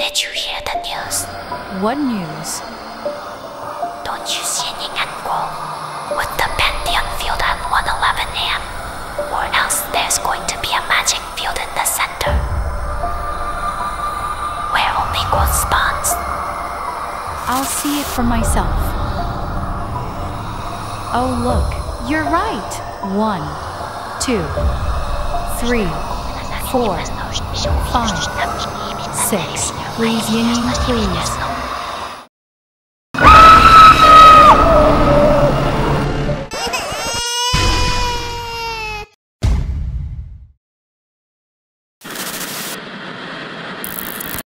Did you hear the news? What news? Don't you see Ninganguo with the Pantheon field at 1:11 a.m.? Or else there's going to be a magic field in the center, where only growth spawns. I'll see it for myself. Oh look, you're right. 1, 2, 3, 4, 5, 6. Please, Ying, please.